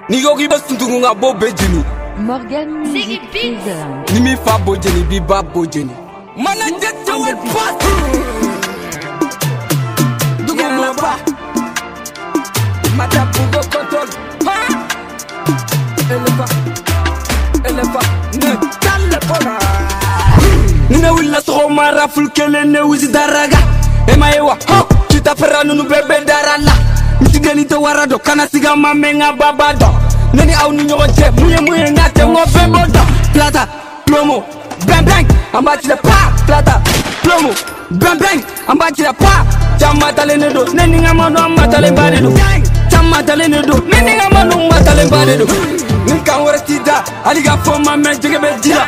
Nigo ki basuntugu nga bo bejini Morgan Music Teaser. Nimi fa bojeni bi ba bojeni Mana jette wal pas Dugu mo ba Mata bugo control Elefa ne talepona Nina willa so mara fulkele ne wizi daraga Emaewa Kitapera nunu bebe darala Mitigani te warado kana siga mamenga babado Neni au ni nyogo je muye ngate ngo bebodo Plata, plomo, bang bang Ambachi de pa, plata, plomo, bang bang Ambachi de pa Chama talene do, neni ngamano amatale mbade do Chama talene do, neni ngamano amatale mbade do Nika wara tida, aliga foma men jege be dila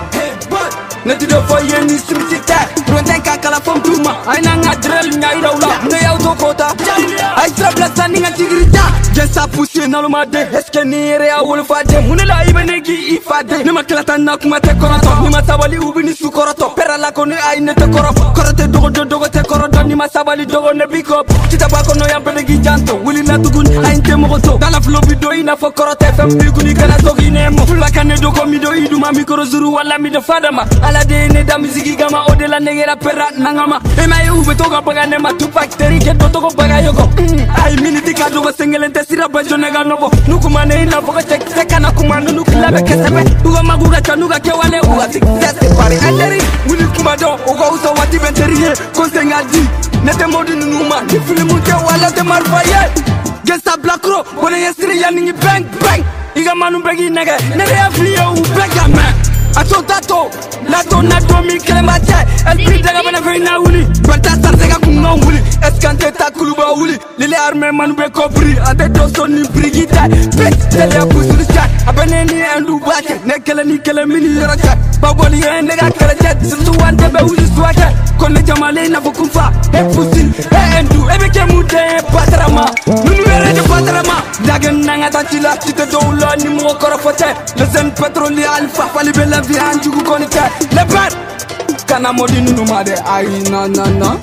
Neti do fo yeni simisita Ronten kakala fom tuma Aina nga drill nga iraula Ne yau to kota Aisra blasa ninga tigrita Jesa pusi nalumade Eske ni ere ya wolfade Munela ibe negi ifade Nima klata na kuma te koroto Nima sabali ubi ni su koroto Pera lako ni aine te koroto Korote dogo te koroto Nima sabali dogo ne bikop Kita bako no yampe negi janto Wili na tugun ainte mogoto Dala flow bido ina fo korote Fem biguni kana togi nemo Fulaka ne doko mido iduma mikoro zuru wala mido fadama Alade ne da miziki gama odela negera perra nangama Ema ye ube toga baga nema Tupac teri ke do togo baga yoko Ay miniti ka dogo sengelente sira bajo nega nobo Nukumane ina foga chek seka na kumanu nukilabe kesebe Uga maguga chanuga kewale uga success pari Anderi wili kumado uga uso wati benteri ye Konsenga di nete modi nunuma Ni filimu kewale te marfaye Gesta black row Bone yesiri ya ningi bang bang Iga manu begi nege Nege ya fliyo ubega man Ato tato, lato nato mi kelemate El pridega bana feina wuli Banta sarsega kunga wuli Eskante ta kuluba wuli Lile arme manu be kopri Ate dosto ni brigita Bitch, tele ya kusuri chat Abene ni endu bache Nekele ni kele mini yoraka Baboli ye nega kele jet Sisu wante be wuli swake Kone jamale na fukumfa He pusin, he endu Ebeke mute he patrama Nunu ere de patrama Dagen nanga tachila Chite doula ni mwo korofote Lezen petroli alfa Fali bela vihan jugu konite Leper Kana modi nunu made Ay na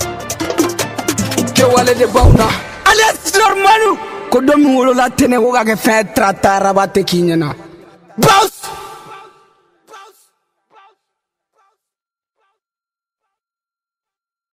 Ke wale de bauna Alias normalu Kodomi wolo la tene woga ke fe tratara bate kinyana Baus